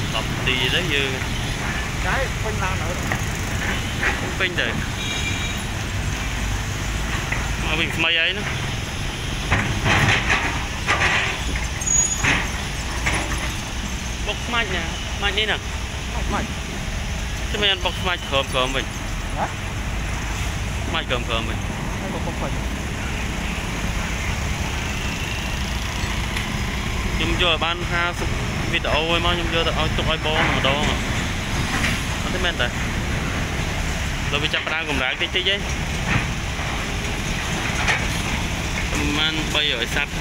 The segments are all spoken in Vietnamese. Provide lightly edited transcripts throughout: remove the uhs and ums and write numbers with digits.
tập đi đấy dư cái phanh lao nữa phanh đây mà mình mày ấy nữa bốc mạch nè mạch đi nè mạch chứ mày ăn bốc mạch khom mình hả mạch khom mình hay bốc mạch nhưng giờ ban ha video ơi mà nhưng giờ tụi ai bom mà đó nó thấy men đây rồi bị chặt ra cùng rác tí chứ man bây giờ sạch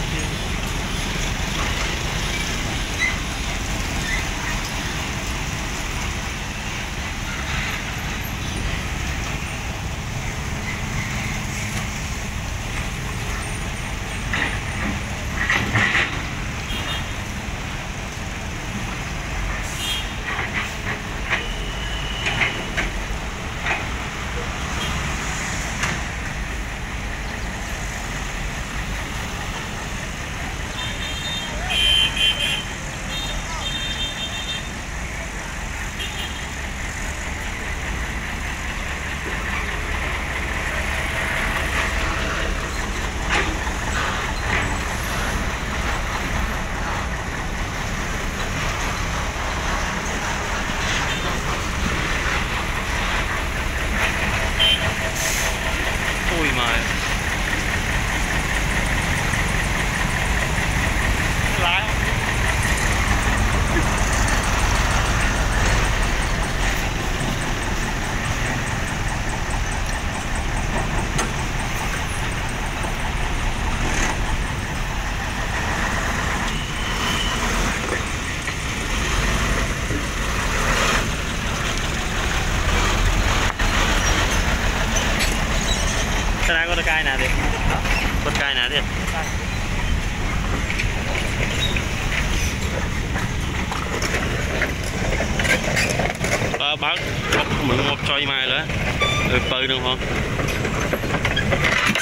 ui mà lái không cái này có được cay nào đi có cay nào đi bác mình một chơi mai nữa rồi bơi được không